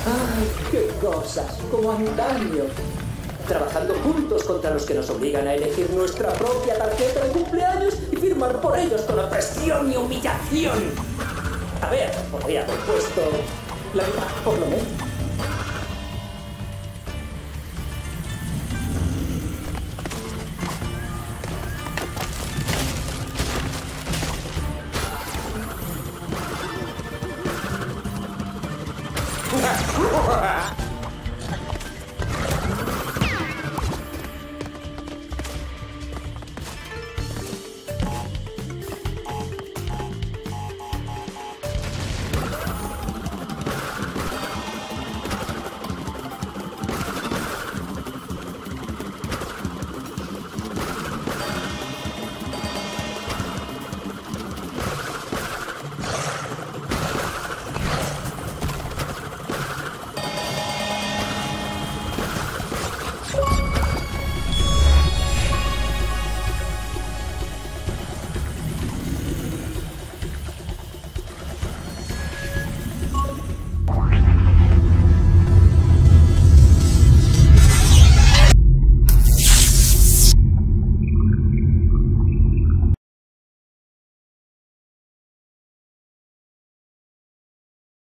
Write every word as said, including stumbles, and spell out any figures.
¡Ay, qué cosas! Como antaño. Trabajando juntos contra los que nos obligan a elegir nuestra propia tarjeta de cumpleaños y firmar por ellos con opresión y humillación. A ver, podría haber puesto la mitad, por lo menos.